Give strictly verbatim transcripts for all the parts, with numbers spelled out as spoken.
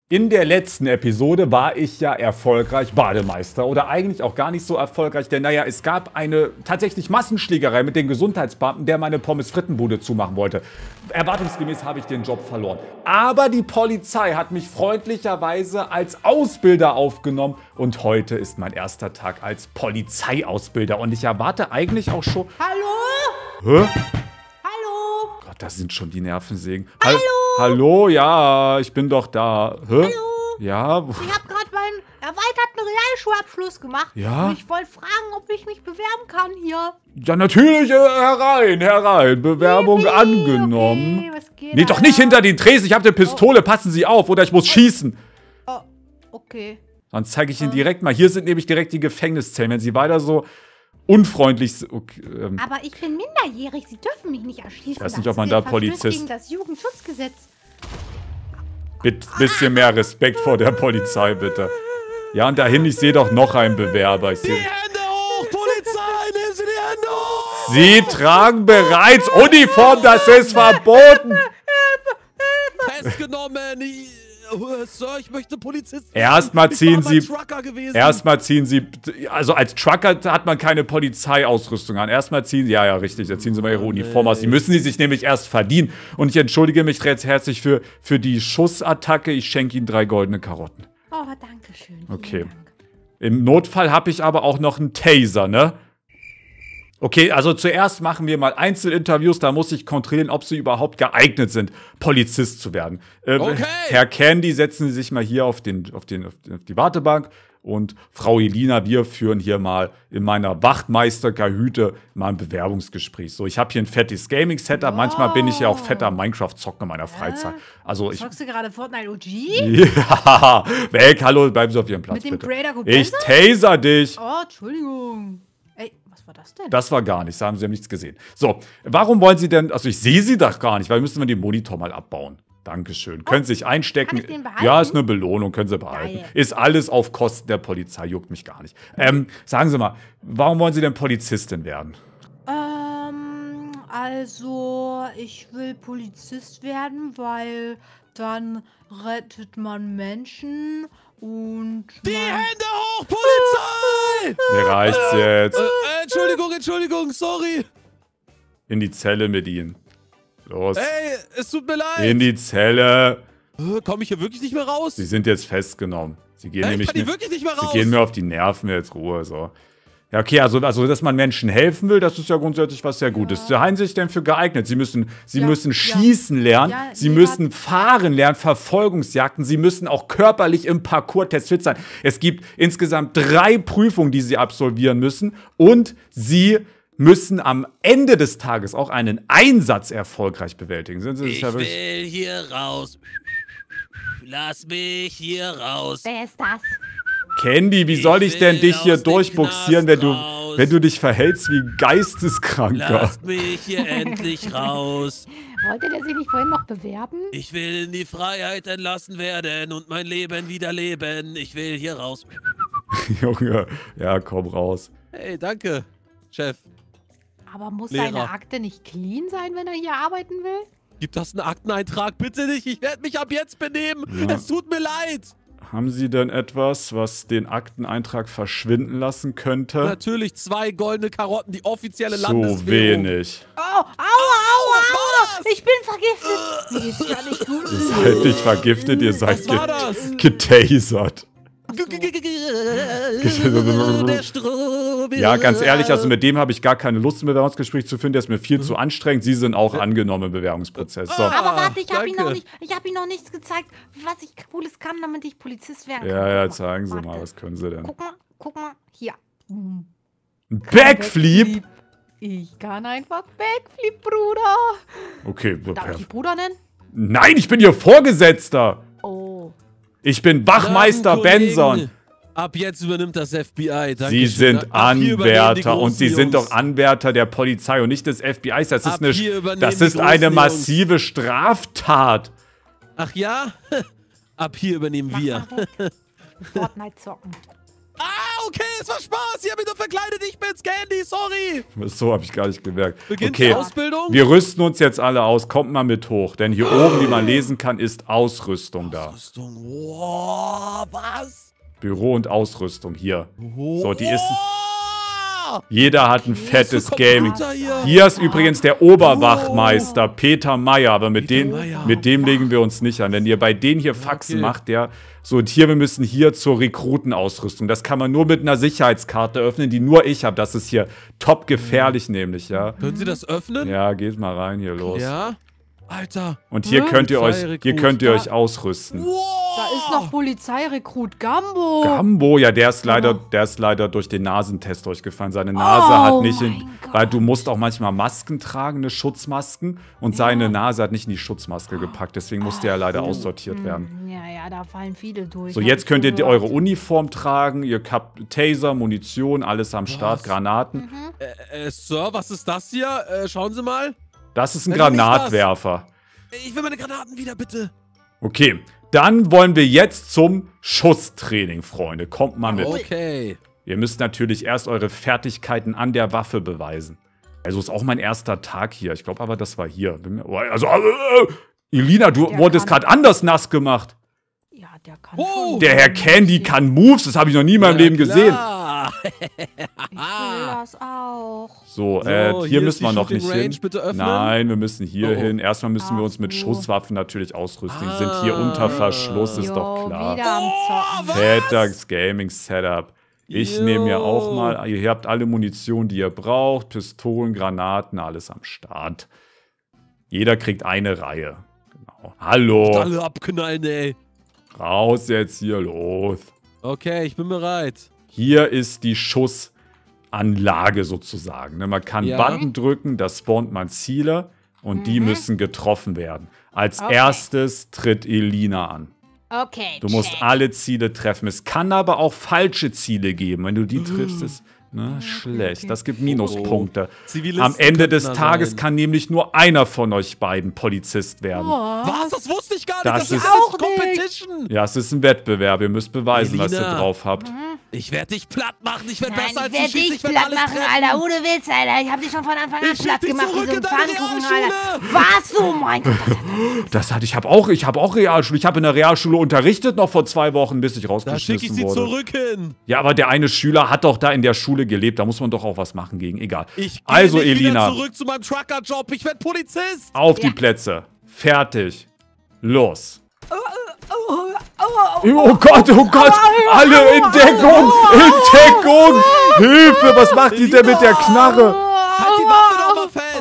In der letzten Episode war ich ja erfolgreich Bademeister oder eigentlich auch gar nicht so erfolgreich, denn naja, es gab eine tatsächlich Massenschlägerei mit den Gesundheitsbeamten, der meine Pommes-Frittenbude zumachen wollte. Erwartungsgemäß habe ich den Job verloren. Aber die Polizei hat mich freundlicherweise als Ausbilder aufgenommen und heute ist mein erster Tag als Polizeiausbilder und ich erwarte eigentlich auch schon... Hallo? Hä? Hallo? Gott, da sind schon die Nervensägen. Hallo? Hallo, ja, ich bin doch da. Hä? Hallo? Ja? Ich habe gerade meinen erweiterten Realschulabschluss gemacht. Ja? Und ich wollte fragen, ob ich mich bewerben kann hier. Ja, natürlich, äh, herein, herein. Bewerbung Yippie, angenommen. Okay, was geht Nee, da? doch nicht hinter den Tresen. Ich habe eine Pistole. Passen Sie auf, oder ich muss schießen. Oh, okay. Dann zeige ich Ihnen direkt mal. Hier sind nämlich direkt die Gefängniszellen. Wenn Sie weiter so unfreundlich sind. Okay, ähm, Aber ich bin minderjährig. Sie dürfen mich nicht erschießen. Ich weiß nicht, Das ob man ist da Verstöß Polizist- gegen das Jugendschutzgesetz. Mit bisschen mehr Respekt vor der Polizei, bitte. Ja, und dahin, ich sehe doch noch einen Bewerber. Ich Die sehe. Hände hoch, Polizei, nehmen Sie die Hände hoch! Sie tragen bereits Uniform, das ist verboten. Festgenommen! Ich- Sir, ich möchte Polizist. Erstmal ziehen Ich war mal Sie. Trucker gewesen. Erstmal ziehen Sie. Also als Trucker hat man keine Polizeiausrüstung an. Erstmal ziehen Sie. Ja, ja, richtig. Dann ziehen Sie mal Ihre Uniform aus. Die müssen Sie sich nämlich erst verdienen. Und ich entschuldige mich recht herzlich für, für die Schussattacke. Ich schenke Ihnen drei goldene Karotten. Oh, danke schön. Vielen Okay. Dank. Im Notfall habe ich aber auch noch einen Taser, ne? Okay, also zuerst machen wir mal Einzelinterviews, da muss ich kontrollieren, ob sie überhaupt geeignet sind, Polizist zu werden. Ähm, Okay. Herr Candy, setzen Sie sich mal hier auf, den, auf, den, auf die Wartebank und Frau Elina, wir führen hier mal in meiner Wachtmeisterkahüte mal ein Bewerbungsgespräch. So, ich habe hier ein fettes Gaming-Setup, manchmal bin ich ja auch fetter Minecraft-Zocken in meiner Freizeit. Also ich... Zockst du gerade Fortnite O G? Ja, weg, hallo, bleiben Sie auf Ihrem Platz, Mit dem bitte. Creator Good Ich Benson? taser dich. Oh, Entschuldigung. Ey, was war das denn? Das war gar nichts, da haben Sie ja nichts gesehen. So, warum wollen Sie denn, also ich sehe Sie doch gar nicht, weil müssen wir den Monitor mal abbauen. Dankeschön. Können Sie sich einstecken. Kann ich den behalten? Ja, ist eine Belohnung, können Sie behalten. Geil. Ist alles auf Kosten der Polizei, juckt mich gar nicht. Ähm, sagen Sie mal, warum wollen Sie denn Polizistin werden? Ähm, also, ich will Polizist werden, weil dann rettet man Menschen und Die man Hände hoch, Polizei! Mir reicht's jetzt. Äh, äh, Entschuldigung, Entschuldigung, sorry. In die Zelle mit Ihnen. Los. Ey, es tut mir leid. In die Zelle. Äh, Komme ich hier wirklich nicht mehr raus? Sie sind jetzt festgenommen. Sie gehen Äh, ich nämlich kann hier nicht- wirklich nicht mehr Sie raus. gehen mir auf die Nerven, jetzt Ruhe, so. Ja, okay, also, also, dass man Menschen helfen will, das ist ja grundsätzlich was sehr Gutes. Ja. Halten Sie sich denn für geeignet? Sie müssen, Sie Ja, müssen ja. schießen lernen, Ja, Sie nee, müssen fahren lernen, Verfolgungsjagden, Sie müssen auch körperlich im Parcours-Test fit sein. Es gibt insgesamt drei Prüfungen, die Sie absolvieren müssen und Sie müssen am Ende des Tages auch einen Einsatz erfolgreich bewältigen. Sind Sie sich Ich ja wirklich- will hier raus. Lass mich hier raus. Wer ist das? Candy, wie Ich soll ich denn will dich hier aus dem durchbuxieren, Knast wenn du, raus. wenn du dich verhältst wie ein Geisteskranker? Lasst mich hier endlich raus. Wollte der sich nicht vorhin noch bewerben? Ich will in die Freiheit entlassen werden und mein Leben wieder leben. Ich will hier raus. Junge, ja, komm raus. Hey, danke, Chef. Aber muss Lehrer. seine Akte nicht clean sein, wenn er hier arbeiten will? Gibt das einen Akteneintrag? Bitte nicht. Ich werde mich ab jetzt benehmen. Ja. Es tut mir leid. Haben Sie denn etwas, was den Akteneintrag verschwinden lassen könnte? Natürlich zwei goldene Karotten, die offizielle So Landeswährung. wenig. Oh, aua, aua, aua! was? Ich bin vergiftet! Mir geht's gar nicht gut. Ihr seid nicht vergiftet, ihr seid Was war ge das? getasert. Der Strom Ja, ganz ehrlich, also mit dem habe ich gar keine Lust, ein Bewerbungsgespräch zu führen. Der ist mir viel zu anstrengend. Sie sind auch angenommen im Bewerbungsprozess. So. Aber warte, ich habe ihm, danke. noch nicht- ich hab ihm noch nichts gezeigt, was ich Cooles kann, damit ich Polizist werden kann. Ja, ja, Guck mal, zeigen Sie warte. mal, was können Sie denn? Guck mal, guck mal, hier. Hm. Ein Backflip? Ich kann einfach Backflip, Bruder. Okay, Darf ich perfekt. dich Bruder nennen? Nein, ich bin Ihr Vorgesetzter. Oh. Ich bin Wachmeister Dann, Kollegen, Benson. Ab jetzt übernimmt das F B I. Sie Dankeschön. sind Ab hier übernehmen die Anwärter und großen Sie sind Jungs. doch Anwärter der Polizei und nicht des F B Is. Das ist Ab eine, hier übernehmen das die ist eine großen massive Straftat. Ach ja? Ab hier übernehmen Mach wir. mal weg. Fortnite zocken. Au! okay, es war Spaß. Ich habe mich nur verkleidet, ich bin's, Candy, sorry. So habe ich gar nicht gemerkt. Beginnt Okay, die Ausbildung? wir rüsten uns jetzt alle aus. Kommt mal mit hoch. Denn hier oben, wie man lesen kann, ist Ausrüstung da. Ausrüstung, wow, was? Büro und Ausrüstung hier. Oh, So, die ist... oh, Jeder hat ein fettes so Gaming. Computer hier. Hier ist übrigens der Oberwachmeister, Peter Meyer. Aber mit, Peter den, Meyer. mit dem legen wir uns nicht an. Wenn ihr bei denen hier Faxen Okay. macht, der... So, und hier, wir müssen hier zur Rekrutenausrüstung. Das kann man nur mit einer Sicherheitskarte öffnen, die nur ich habe. Das ist hier top gefährlich nämlich, ja. Können Sie das öffnen? Ja, geht mal rein hier los. Ja. Alter. Und hier Hä? könnt ihr euch, hier Polizeirekrut. könnt ihr Da- euch ausrüsten. Wow. Da ist noch Polizeirekrut Gambo. Gambo, ja, der ist leider, Oh. der ist leider durch den Nasentest durchgefallen. Seine Nase Oh hat nicht in, mein Gott. weil du musst auch manchmal Masken tragen, eine Schutzmasken, und seine Nase hat nicht in die Schutzmaske gepackt. Deswegen musste er leider aussortiert werden. Ja, ja, da fallen viele durch. So, hab jetzt ich könnt ihr die, gehört. eure Uniform tragen, ihr habt Taser, Munition, alles am Start, Was? Granaten. Äh, äh, Sir, was ist das hier? Äh, schauen Sie mal. Das ist ein Nein, doch nicht das. Granatwerfer. Ich will meine Granaten wieder, bitte. Okay, dann wollen wir jetzt zum Schusstraining, Freunde. Kommt mal mit. Okay. Ihr müsst natürlich erst eure Fertigkeiten an der Waffe beweisen. Also ist auch mein erster Tag hier. Ich glaube aber, das war hier. Bin mir- oh, Also, äh, Elina, du Der wurdest kann- gerade anders nass gemacht. Ja, der kann Oh, schon. Der Herr Candy kann Moves, das habe ich noch nie in meinem Ja, Leben gesehen. klar. Ich will das auch. So, So, äh, hier, hier müssen ist die wir noch Shooting nicht Range, hin. bitte öffnen. Nein, wir müssen hier Oh, oh. hin. Erstmal müssen wir Ach uns mit so. Schusswaffen natürlich ausrüsten. Die Ah. sind hier unter Verschluss, ist Jo, doch klar. wieder am Zocken. Fettags Gaming Setup. Ich Jo. nehme mir auch mal, ihr habt alle Munition, die ihr braucht, Pistolen, Granaten, alles am Start. Jeder kriegt eine Reihe. Genau. Hallo, Alle abknallen, ey. raus jetzt hier, los. Okay, ich bin bereit. Hier ist die Schussanlage sozusagen. ne? Man kann Ja. Button drücken, da spawnt man Ziele und die müssen getroffen werden. Als Okay. erstes tritt Elina an. Okay, Du musst check. alle Ziele treffen. Es kann aber auch falsche Ziele geben. Wenn du die triffst, ist ne, schlecht. Das gibt Minuspunkte. Zivilisten Am Ende des könnten da Tages sein. kann nämlich nur einer von euch beiden Polizist werden. Was? Das wusste ich gar nicht. Das Das, ist- ist Auch auch Competition. Ja, es ist ein Wettbewerb. Ihr müsst beweisen, was ihr Elina. drauf habt. Ich werde dich platt machen. Ich werde Nein, besser als ich du werde schießt. dich Ich werde platt alles machen, treffen. Alter. Ohne Witz, Alter. Ich hab dich schon von Anfang an Ich platt schick dich gemacht, wie zurück so ein in deine Pfannkuchen, Realschule. Alter. Was? Oh mein Gott. Das hatte ich habe auch, ich habe auch Realschule. Ich habe in der Realschule unterrichtet noch vor zwei Wochen, bis ich Da schicke ich rausgeschmissen sie wurde. zurück hin. Ja, aber der eine Schüler hat doch da in der Schule gelebt. Da muss man doch auch was machen gegen. Egal. Ich gehe Also, nicht Elina, wieder zurück zu meinem Trucker-Job. Ich werde Polizist. auf die Ja. Plätze. Fertig. Los. Oh, Oh Gott, oh Gott, alle in Deckung, in Deckung. Hilfe, was macht die denn mit der Knarre? Halt die Waffe doch mal fest.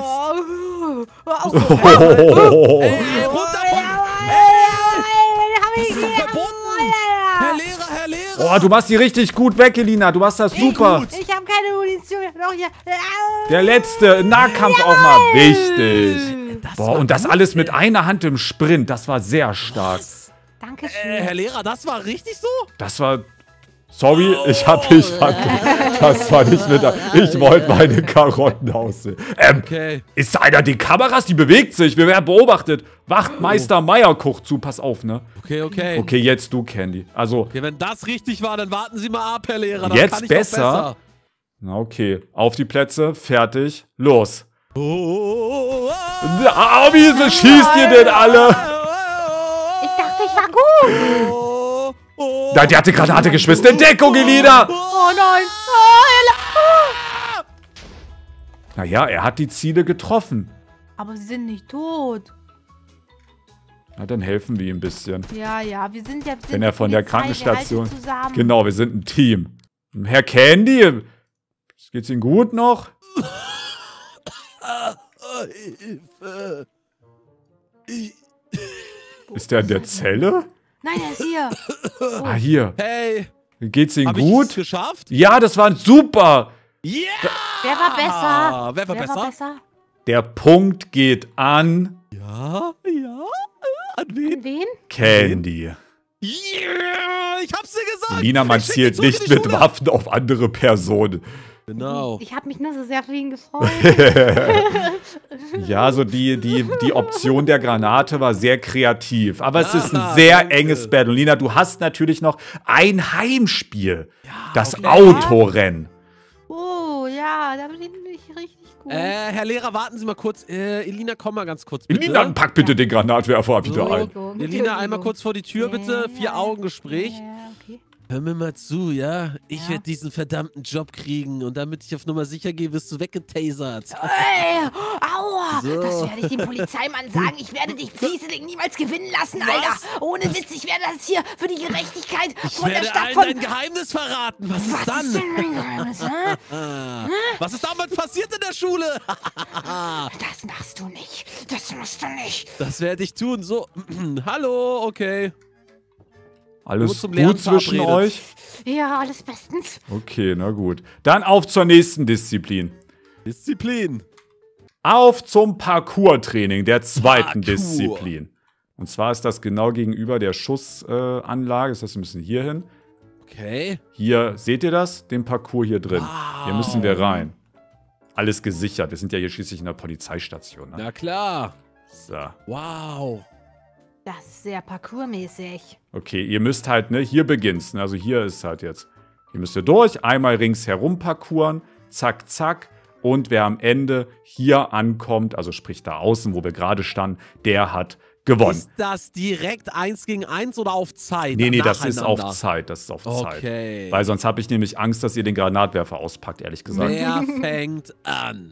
Oh. Ey, runter von... Das ist doch verboten. Herr Lehrer, Herr Lehrer. Oh, du machst die richtig gut weg, Elina. Du machst das super. gut. Ich habe keine Munition. Noch hier. Der letzte Nahkampf auch mal wichtig. Das Boah, war und das gut, alles ey. mit einer Hand im Sprint. Das war sehr stark. Dankeschön. Äh, Herr Lehrer, das war richtig so? Das war... Sorry, ich hab mich vergessen. Das war nicht mit... Ich wollte meine Karotten aussehen. Ähm, Okay. ist da einer die Kameras? Die bewegt sich. Wir werden beobachtet. Wachtmeister Meier guckt zu. Pass auf, ne? Okay, okay. Okay, jetzt du, Candy. Also, Okay, wenn das richtig war, dann warten Sie mal ab, Herr Lehrer. Dann Jetzt kann ich besser? Doch besser. na okay. Auf die Plätze. Fertig. Los. Oh, oh, oh, Ah, wieso schießt ihr denn alle? Ich dachte, ich war gut. Oh, oh, Da, die hatte Granate geschmissen. In Deckung, Elina! Oh nein. Naja, er hat die Ziele getroffen. aber sie sind nicht tot. Na, dann helfen wir ihm ein bisschen. Ja, ja, wir sind ja... Wir sind Wenn er von der Polizei, wir Krankenstation... halten zusammen. Genau, wir sind ein Team. Herr Candy, geht's Ihnen gut noch? Hilfe. Ich, Ist der in der Zelle? Nein, er ist hier. Ah, hier. hey, Geht's Ihnen habe ich es gut? geschafft? Ja, das war super. Ja! Wer war besser? Wer war Wer besser? war besser? Der Punkt geht an Ja, ja. Äh, An wen? An wen? Candy. Yeah, ich hab's dir gesagt. Lina, man Ich schick zielt dich zurück nicht in die mit Schule. Waffen auf andere Personen. Genau. Ich habe mich nur so sehr für ihn gefreut. Ja, so die, die, die Option der Granate war sehr kreativ. Aber es ist ein Ah, sehr danke. enges Battle. Lina, du hast natürlich noch ein Heimspiel. Das okay. Autorennen. Oh, ja, da bin ich richtig gut. Äh, Herr Lehrer, warten Sie mal kurz. Äh, Elina, komm mal ganz kurz, bitte. Lina, pack bitte den Granatwerfer wieder ein. Entschuldigung, Elina, einmal kurz vor die Tür, bitte. Ja, Vier-Augen-Gespräch. Ja, okay. Hör mir mal zu, ja? Ich Ja. werde diesen verdammten Job kriegen und damit ich auf Nummer sicher gehe, wirst du weggetasert. Ey, aua! So. Das werde ich dem Polizeimann sagen. Ich werde dich Fieselig niemals gewinnen lassen, Alter. Ohne Witz, ich werde das hier für die Gerechtigkeit Ich von der werde Stadt allen von... dein Geheimnis verraten. Was, Was ist dann? ist denn mein Geheimnis, hä? Ah, was ist damals passiert in der Schule? Das machst du nicht. Das musst du nicht. Das werde ich tun. So, hallo, okay. Alles Nur zum Lernen gut zwischen verabredet. euch? Ja, alles bestens. Okay, na gut. Dann auf zur nächsten Disziplin. Disziplin. Auf zum Parkour-Training der zweiten Parkour. Disziplin. Und zwar ist das genau gegenüber der Schussanlage. Äh, Anlage. Das heißt, wir müssen hier hin. Okay. Hier, seht ihr das? Den Parcours hier drin. Wow. Hier müssen wir rein. Alles gesichert. Wir sind ja hier schließlich in der Polizeistation. Ne? Na klar. So. Wow. Das ist sehr parkourmäßig. Okay, ihr müsst halt, ne, hier beginnt's. Ne? Also hier ist halt jetzt. Hier müsst ihr durch, einmal ringsherum parkouren, zack, zack. Und wer am Ende hier ankommt, also sprich da außen, wo wir gerade standen, der hat gewonnen. Ist das direkt eins gegen eins oder auf Zeit? Nee, nee, das ist Nacheinander? auf Zeit. Das ist auf Zeit. Okay. Weil sonst habe ich nämlich Angst, dass ihr den Granatwerfer auspackt, ehrlich gesagt. Wer fängt an?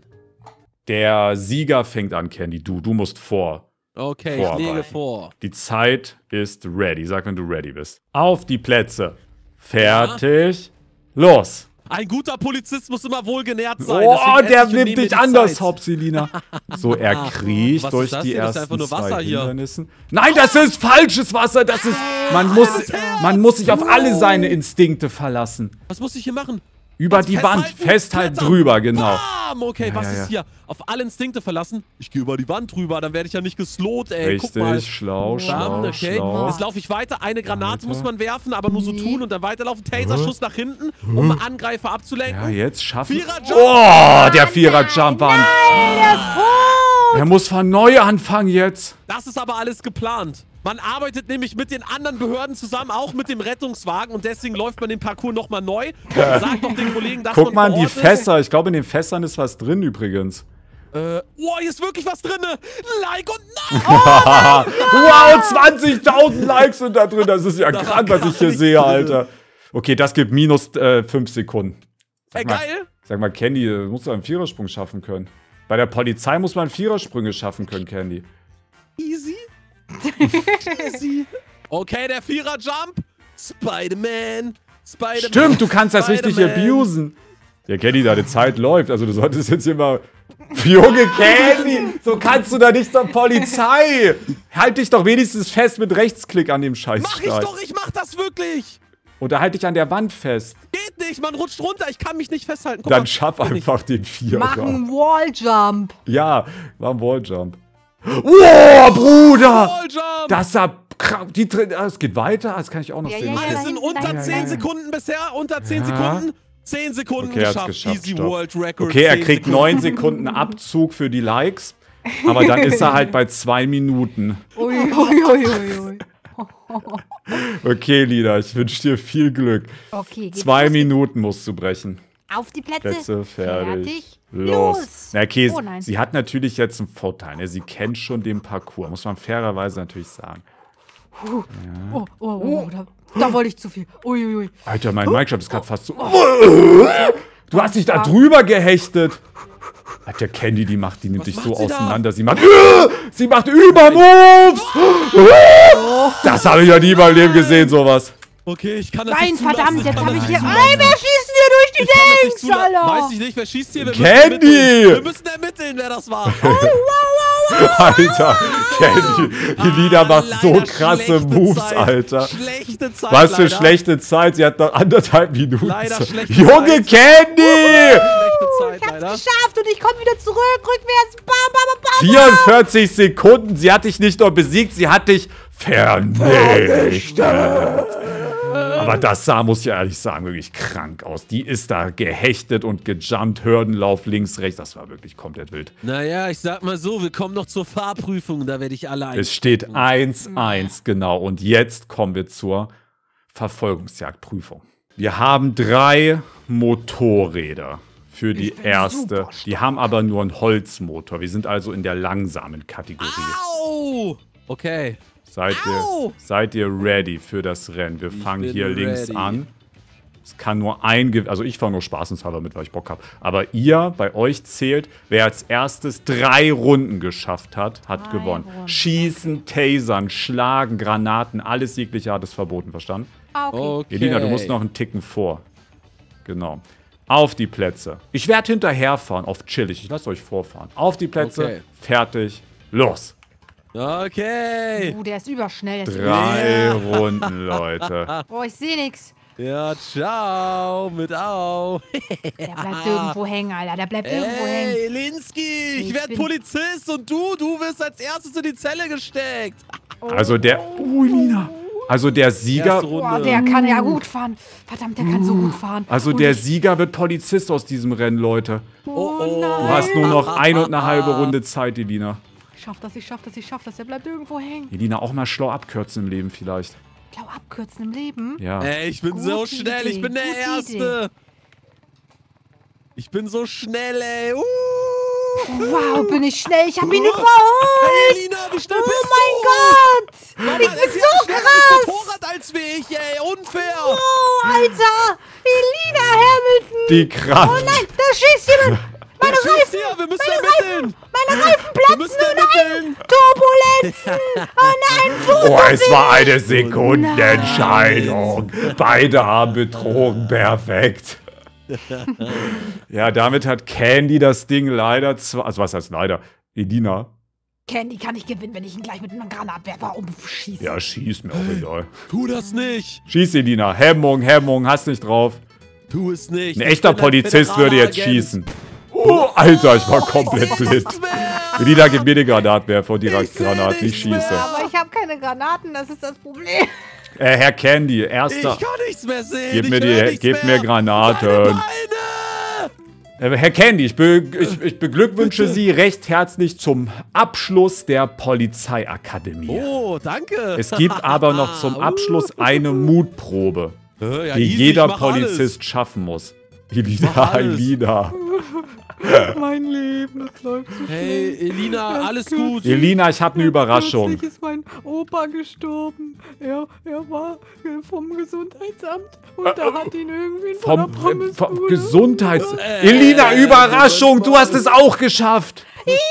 Der Sieger fängt an, Candy. Du, du musst vor. Okay, ich Vorbereiten. lege vor. Die Zeit ist ready. Sag, wenn du ready bist. Auf die Plätze. Fertig. Los. Ein guter Polizist muss immer wohlgenährt sein. Oh, deswegen der esse ich und nimmt nehme mir dich die anders, Zeit. Hauptselina. So, er kriecht Was ist durch das die hier? Das ist ersten einfach nur Wasser zwei hier. Hindernissen. Nein, das ist falsches Wasser. Das ist. Man muss, man muss sich auf alle seine Instinkte verlassen. Was muss ich hier machen? Über Was, die Wand, festhalten? festhalten Klettern? drüber, genau. Bam! Okay, Ja, was ja, ist ja. hier? Auf alle Instinkte verlassen? Ich gehe über die Wand drüber, dann werde ich ja nicht geslowt, ey. Guck mal. Richtig, schlau, Bam, schlau, okay. schlau. Jetzt laufe ich weiter. Eine Granate Weiter. muss man werfen, aber nur so tun und dann weiterlaufen. Taser-Schuss nach hinten, um Angreifer Ja, abzulenken. jetzt schaffen. Vierer-Jump. Oh, der Vierer-Jump war an. Er muss von neu anfangen jetzt. Das ist aber alles geplant. Man arbeitet nämlich mit den anderen Behörden zusammen, auch mit dem Rettungswagen und deswegen läuft man den Parcours nochmal neu. Sagt doch den Kollegen, dass Guck mal man an vor die Ort Fässer. Ich glaube, in den Fässern ist was drin übrigens. ist. Äh, oh, hier ist wirklich was drin. Like und Like. Wow, zwanzigtausend Likes sind da drin. Das ist ja Da war krank, was gar ich hier nichts sehe, drin. Alter. Okay, das gibt minus äh, fünf Sekunden. Sag Ey, mal, geil. Sag mal, Candy, du musst doch einen Vierersprung schaffen können. Bei der Polizei muss man Vierersprünge schaffen können, Candy. Easy. Easy. Okay, der Vierer-Jump. Spider-Man. Spider-Man. Stimmt, du kannst das richtig Spider-Man. abusen. Ja, Candy, deine Zeit läuft. Also du solltest jetzt hier mal... Junge Candy, so kannst du da nicht zur Polizei. Halt dich doch wenigstens fest mit Rechtsklick an dem Scheiß. Mach ich doch, ich mach das wirklich. Oder halt dich an der Wand fest. Geht nicht, man rutscht runter, ich kann mich nicht festhalten. Guck Dann mal. schaff einfach den Vierer. Mach einen Walljump. Ja, war ein Walljump. Wow, Bruder! Walljump. Das sah krank. Die, drin- ah, es geht weiter. Das kann ich auch noch Ja, sehen. ja, ja. Alles in unter Ja, ja, zehn ja. Sekunden bisher, unter zehn Ja. Sekunden. zehn Sekunden Okay, er hat's geschafft. geschafft. Easy Stopp. World Record. Okay, er zehn kriegt Sekunden. neun Sekunden Abzug für die Likes. Aber dann ist er halt bei zwei Minuten. Ui, ui, ui, ui, ui. Okay, Lida, ich wünsche dir viel Glück. Okay, geht's Zwei los? Minuten musst du brechen. Auf die Plätze. Plätze, fertig. Fertig. Los. Los. Na, okay, Oh nein. sie hat natürlich jetzt einen Vorteil. Ne? Sie kennt schon den Parcours, muss man fairerweise natürlich sagen. Oh, oh, oh, da, da wollte ich zu viel. Ui, ui, ui. Alter, mein Minecraft ist gerade fast so... Du hast dich da drüber gehechtet. Alter, Candy, die macht, die nimmt Was dich macht so sie da? auseinander. Sie macht... Sie macht Übermoves! Das habe ich ja nie in meinem Leben gesehen, sowas. Okay, ich kann das Nein, nicht zulassen. verdammt, ich jetzt kann habe das ich hier... nicht Ey, zulassen. wer schießt hier durch die Ich kann das nicht Dings, zulassen. Alter? Weiß ich nicht, wer schießt hier? Wir Candy! Müssen ermitteln. Wir müssen ermitteln, wer das war. Alter, Candy, die Lida macht so Leider krasse schlechte Moves, Zeit. Alter. Schlechte Zeit, Was für leider. schlechte Zeit, sie hat noch anderthalb Minuten. Leider Zeit. schlechte Junge Zeit. Candy! Schlechte Zeit, Ich hab's leider. geschafft und ich komme wieder zurück, rückwärts. Bam, bam, bam, bam. vierundvierzig Sekunden, sie hat dich nicht nur besiegt, sie hat dich vernichtet. Aber das sah, muss ich ehrlich sagen, wirklich krank aus. Die ist da gehechtet und gejumpt, Hürdenlauf links, rechts. Das war wirklich komplett wild. Naja, ich sag mal so, wir kommen noch zur Fahrprüfung, da werde ich allein. Es steht eins eins, genau. Und jetzt kommen wir zur Verfolgungsjagdprüfung. Wir haben drei Motorräder für die erste. Die haben aber nur einen Holzmotor. Wir sind also in der langsamen Kategorie. Au! Okay. Seid ihr, Au! seid ihr ready für das Rennen? Wir fangen bin hier links ready. an. Es kann nur ein Gewinn, also ich fahre nur spaßenshalber mit, weil ich Bock habe. Aber ihr, bei euch zählt, wer als erstes drei Runden geschafft hat, hat Drei gewonnen. Runden, Schießen, tasern, schlagen, Granaten, alles jegliche Art ist verboten, verstanden? Ah, okay. Okay. Elina, du musst noch einen Ticken vor. Genau. Auf die Plätze. Ich werde hinterherfahren, auf chillig. Ich lasse euch vorfahren. Auf die Plätze, Okay. fertig, los. Okay. Uh, der ist überschnell. Der ist Drei Ja. Runden, Leute. über- Boah, ich sehe nix. Ja, ciao, mit Au. Der bleibt irgendwo hängen, Alter. Der bleibt irgendwo hängen. Hey, Linski, ich, Ich werde bin- Polizist und du, du wirst als erstes in die Zelle gesteckt. Also der... Oh, Elina. Also der Sieger... Erste Runde. Boah, der kann ja gut fahren. Verdammt, der kann so gut fahren. Also Und der ich- Sieger wird Polizist aus diesem Rennen, Leute. Oh, oh. Du hast nur noch ein und eine halbe Runde Zeit, Elina. Ich schaff das, ich schaff das, ich schaff das. Der bleibt irgendwo hängen. Elina, auch mal schlau abkürzen im Leben vielleicht. Ich glaube, abkürzen im Leben. Ja. Ey, ich bin Gute so schnell, ich Idee, bin der gute Erste. Ich bin so schnell, ey. Uh. Wow, bin ich schnell. Ich hab ihn Hey, überholt. Elina, wie schnell Oh bist mein du? Gott. Mann, Ich das bin ist ja so ein schnelleres krass. Motorrad als ich, ey. Unfair. Oh, Alter. Elina Hamilton. Die Kraft. Oh nein, da schießt jemand. Meine Der schießt Reifen. hier, wir müssen Meine ermitteln. Reifen. Meine Reifen Wir platzen. müssen Oh nein. ermitteln. Turbulenzen. Oh nein, Foto. Oh, es war eine Sekundenentscheidung. Beide haben betrogen. Perfekt. Ja, damit hat Candy das Ding leider zwar... Also was heißt leider? Elina? Candy kann ich gewinnen, wenn ich ihn gleich mit einem Granatwerfer umschieße. Ja, schieß mir auch egal. Tu das nicht. Schieß, Elina. Hemmung, Hemmung. Hast nicht drauf. Tu es nicht. Ein Ich echter bin ein Polizist würde jetzt Federalagent. schießen. Oh, Alter, ich war komplett blind. Nichts mehr. Elina, gib mir den Granatwerfer und die Ich seh Granaten. Ich nichts mehr. schieße. Aber ich habe keine Granaten, das ist das Problem. Äh, Herr Candy, Ich erster. kann nichts mehr sehen. Gib ich mir, höre die, nichts gib mehr. mir Granaten. Meine Beine. Äh, Herr Candy, ich, be ich, ich beglückwünsche Sie recht herzlich zum Abschluss der Polizeiakademie. Oh, danke. Es gibt aber noch zum Abschluss eine Mutprobe, Äh, ja, die easy, jeder ich mach Polizist schaffen muss. Elina, mach alles. Elina. Mein Leben, das läuft so alles. Hey, Elina, alles gut. Elina, ich habe eine Überraschung. Kürzlich ist mein Opa gestorben. Er, er war äh, vom Gesundheitsamt und da hat ihn irgendwie von der Vom, äh, vom Pommesbude. Gesundheits... Äh, Elina, äh, Überraschung, du hast es auch geschafft.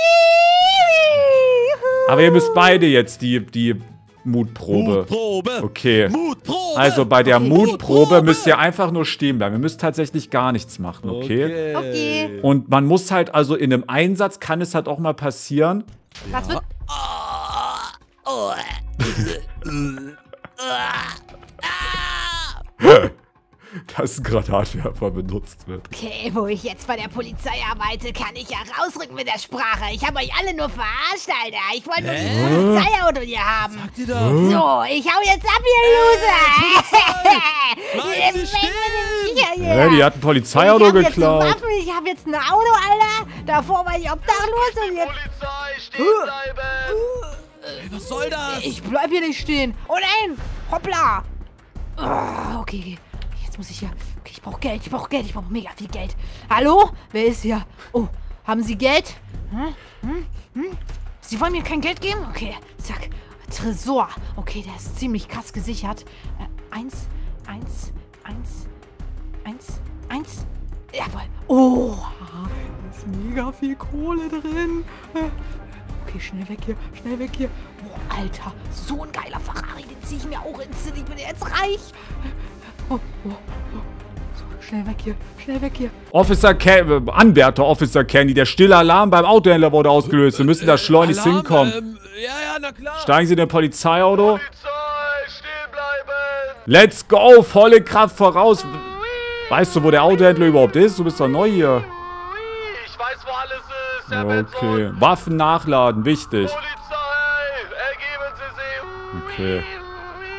Aber ihr müsst beide jetzt die, die Mutprobe. Mutprobe. Okay. Mutprobe. Also bei der Okay. Mutprobe müsst ihr einfach nur stehen bleiben. Ihr müsst tatsächlich gar nichts machen, okay? Okay. Und man muss halt, also in einem Einsatz kann es halt auch mal passieren. Was wird... Dass ein Granatwerfer benutzt wird. Okay, wo ich jetzt bei der Polizei arbeite, kann ich ja rausrücken mit der Sprache. Ich habe euch alle nur verarscht, Alter. Ich wollte nur dieses Polizeiauto hier haben. Sagt ihr da? So, ich hau jetzt ab, ihr Loser! Bleiben Sie stehen! Ja, die hat ein Polizeiauto ich hab jetzt geklaut. Waffen, ich hab jetzt ein Auto, Alter. Davor war ich obdachlos und jetzt... Polizei, stehen bleiben! Ey, was soll das? Ich bleib hier nicht stehen. Oh nein! Hoppla! Ah, okay, okay. Jetzt muss ich ja... Okay, ich brauche Geld, ich brauche Geld, ich brauche mega viel Geld. Hallo? Wer ist hier? Oh, haben Sie Geld? Hm? Hm? Hm? Sie wollen mir kein Geld geben? Okay, zack. Tresor. Okay, der ist ziemlich krass gesichert. Äh, eins, eins, eins, eins, eins. Jawohl. Oh, da ist mega viel Kohle drin. Äh, Okay, schnell weg hier, schnell weg hier. Oh, Alter, so ein geiler Ferrari, den ziehe ich mir auch ins Ich bin jetzt reich. Oh, oh, oh. So, schnell weg hier, schnell weg hier. Officer Candy, Anwärter Officer Candy, der stille Alarm beim Autohändler wurde ausgelöst. Wir müssen da schleunigst Alarm, hinkommen. Ähm, ja, ja, na klar. Steigen Sie in ein Polizeiauto. Polizei, stehen bleiben! Let's go, volle Kraft voraus. Weißt du, wo der Autohändler überhaupt ist? Du bist doch neu hier. Ich weiß, wo alles ist, Herr Okay, Benson. Waffen nachladen, wichtig. Polizei, ergeben Sie sich! Okay.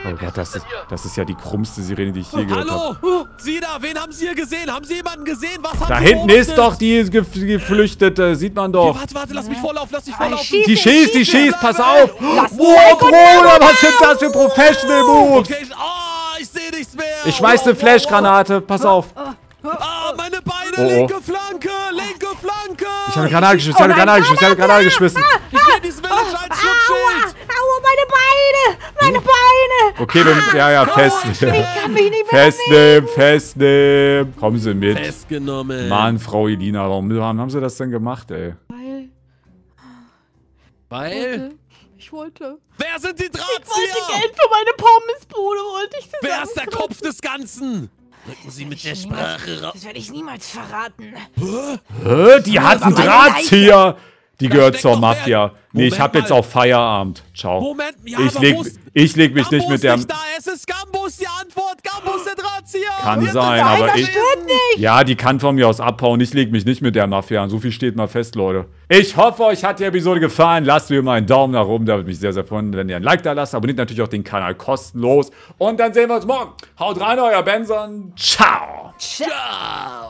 Oh Gott, das ist, das ist ja die krummste Sirene, die ich je gehört habe. Hallo! Sie da, wen haben Sie hier gesehen? Haben Sie jemanden gesehen? Was haben Da Sie hinten beobachtet? ist doch die Ge Geflüchtete, sieht man doch. Okay, warte, warte, lass mich volllaufen, lass mich Ah, volllaufen. schieß. Die schießt, die schießt, pass auf. Lass mich Boah, weg und Bruder, was sind das für Professional Moves? Okay, ich, oh, ich sehe nichts mehr. Ich schmeiß eine Wow, wow, Flashgranate, pass auf. wow. Ah, meine Beine, Oh, oh. linke Flanke, linke Flanke. Ich habe eine Granate geschmissen, ich habe eine Granate geschmissen, ich habe eine Granate geschmissen. Ich will dieses Village als Schutzschild. Aua, meine Beine! Meine Beine! Okay, wir, ja, ja, festnehmen. Ich kann mich nicht mehr Festnehmen, festnehmen. Kommen Sie mit. Festgenommen. Mann, Frau Elina, warum haben Sie das denn gemacht, ey? Weil, Weil? ich wollte... Wer sind die Ich wollte Drahtzieher? Geld für meine Pommesbude, wollte ich Wer ist der zusammenkriegen. Kopf des Ganzen? Rücken Sie mit der Sprache raus. Das werde ich niemals verraten. Hä? Die hat einen meine Drahtzieher. Die Da gehört steckt zur doch wer- Mafia. Nee, ich Moment hab jetzt mal. auch Feierabend. Ciao. Moment, ja, Ich aber leg, wo ist- ich leg mich Gambo nicht mit ist der... nicht da, es ist Gambus die Antwort. Gambus der Drahtzieher. Kann Wird sein, das aber sein? ich- Stimmt nicht! Ja, die kann von mir aus abhauen. Ich leg mich nicht mit der Mafia an. So viel steht mal fest, Leute. Ich hoffe, euch hat die Episode gefallen. Lasst mir mal einen Daumen nach oben. Da würde mich sehr, sehr freuen, wenn ihr ein Like da lasst. Abonniert natürlich auch den Kanal kostenlos. Und dann sehen wir uns morgen. Haut rein, euer Benson. Ciao. Ciao.